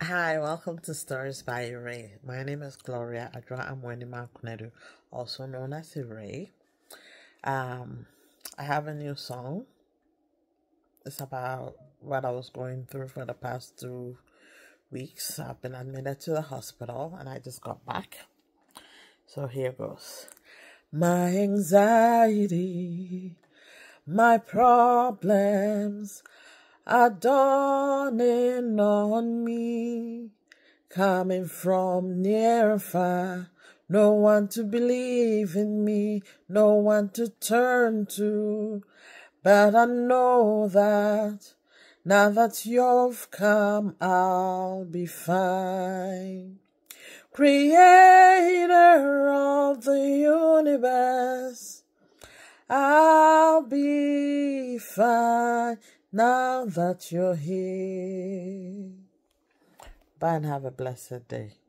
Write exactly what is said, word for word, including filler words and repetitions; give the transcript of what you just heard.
Hi, welcome to Stories by Ray. My name is Gloria Adra Amwenima Kunedu, also known as Ray. Um, I have a new song. It's about what I was going through for the past two weeks. I've been admitted to the hospital and I just got back. So here goes. My anxiety, my problems are dawning on me. Coming from near and far, no one to believe in me, no one to turn to. But I know that now that you've come, I'll be fine. Creator of the universe, I'll be fine now that you're here. Bye and have a blessed day.